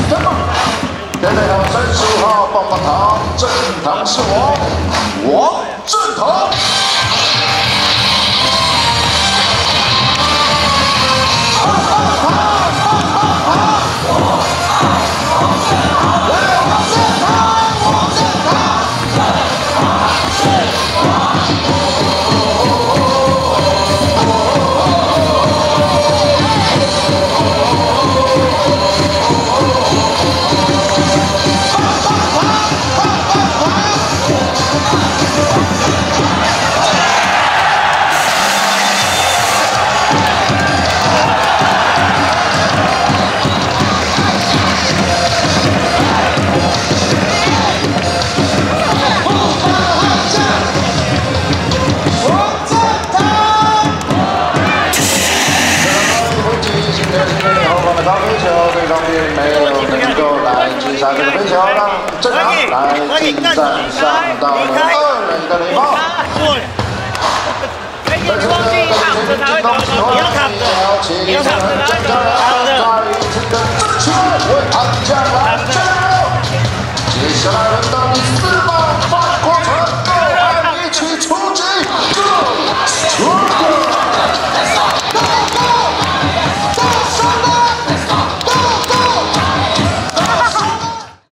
真棒！天台堂35号棒棒糖，正堂是我王正堂。 高飞球对方并没有能够来击杀这个飞球，让正堂来进站上到了2垒的垒包。在这个进攻期，你要躺着，